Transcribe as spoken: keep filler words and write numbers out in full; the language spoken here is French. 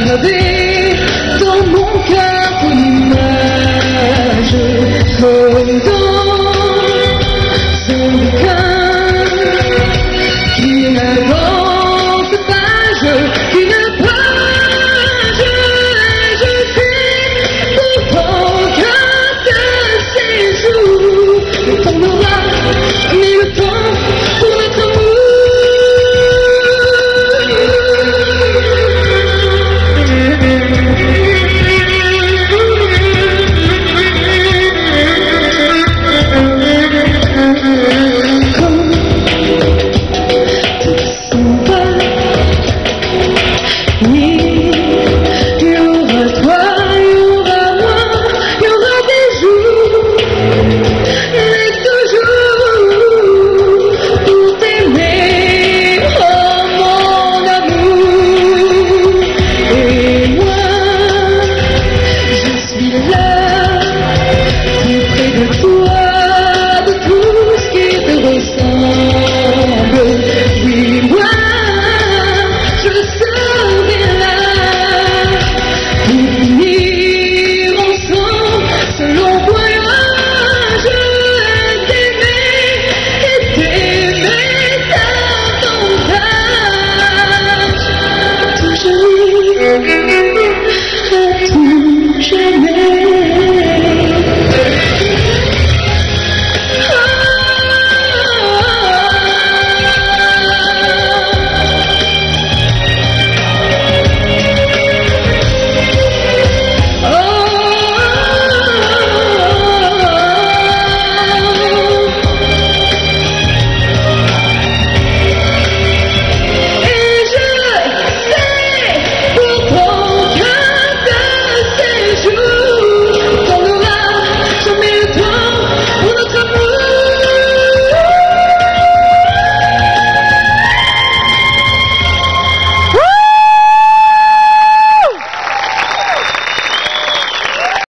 gravé dans mon cœur ton image, comme dans un bouquin qui n'avance page qu'une page. Je sais pourtant qu'un de ces jours le temps n'aura ni le temps pour notre amour. We